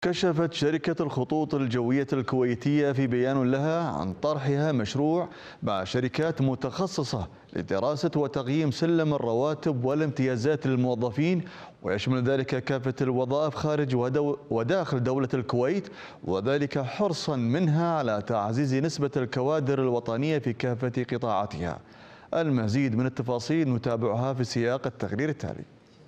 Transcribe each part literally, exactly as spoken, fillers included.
كشفت شركة الخطوط الجوية الكويتية في بيان لها عن طرحها مشروع مع شركات متخصصة لدراسة وتقييم سلم الرواتب والامتيازات للموظفين، ويشمل ذلك كافة الوظائف خارج وداخل دولة الكويت، وذلك حرصا منها على تعزيز نسبة الكوادر الوطنية في كافة قطاعاتها. المزيد من التفاصيل نتابعها في سياق التقرير التالي.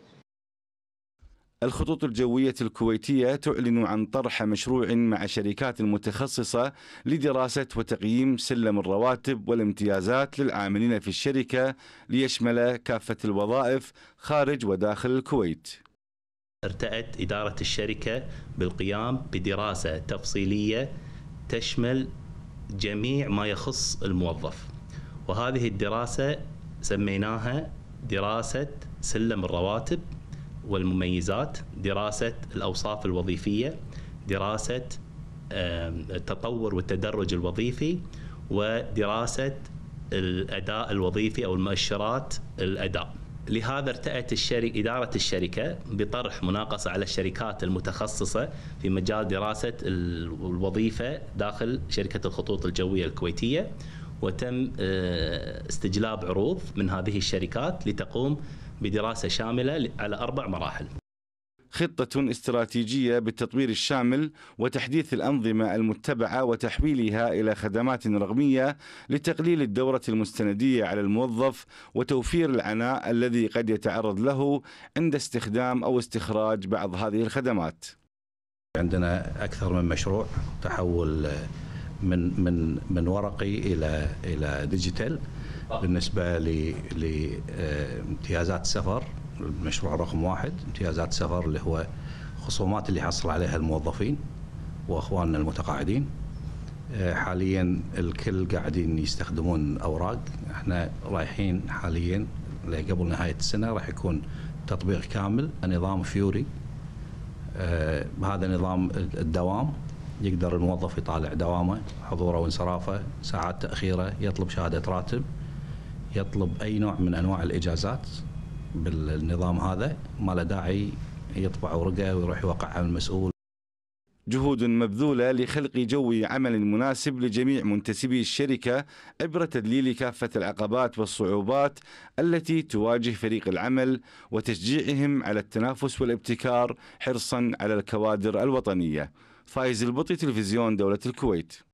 الخطوط الجوية الكويتية تعلن عن طرح مشروع مع شركات متخصصة لدراسة وتقييم سلم الرواتب والامتيازات للعاملين في الشركة ليشمل كافة الوظائف خارج وداخل الكويت. ارتأت إدارة الشركة بالقيام بدراسة تفصيلية تشمل جميع ما يخص الموظف، وهذه الدراسة سميناها دراسة سلم الرواتب والمميزات، دراسة الأوصاف الوظيفية، دراسة التطور والتدرج الوظيفي، ودراسة الأداء الوظيفي أو المؤشرات الأداء. لهذا ارتأت الشركة إدارة الشركة بطرح مناقصة على الشركات المتخصصة في مجال دراسة الوظيفة داخل شركة الخطوط الجوية الكويتية، وتم استجلاب عروض من هذه الشركات لتقوم بدراسة شاملة على أربع مراحل. خطة استراتيجية بالتطوير الشامل وتحديث الأنظمة المتبعة وتحويلها إلى خدمات رقمية لتقليل الدورة المستندية على الموظف وتوفير العناء الذي قد يتعرض له عند استخدام أو استخراج بعض هذه الخدمات. عندنا أكثر من مشروع تحول من من من ورقي إلى إلى ديجيتال بالنسبة لامتيازات السفر. المشروع رقم واحد امتيازات السفر اللي هو خصومات اللي حصل عليها الموظفين واخواننا المتقاعدين. حاليا الكل قاعدين يستخدمون اوراق، احنا رايحين حاليا قبل نهايه السنه راح يكون تطبيق كامل نظام فيوري. هذا نظام الدوام، يقدر الموظف يطالع دوامه، حضوره وانصرافه، ساعات تاخيره، يطلب شهاده راتب، يطلب اي نوع من انواع الاجازات بالنظام هذا، ما له داعي يطبع ورقه ويروح يوقع على المسؤول. جهود مبذولة لخلق جو عمل مناسب لجميع منتسبي الشركة عبر تذليل كافة العقبات والصعوبات التي تواجه فريق العمل وتشجيعهم على التنافس والابتكار حرصا على الكوادر الوطنية. فايز البطي، تلفزيون دولة الكويت.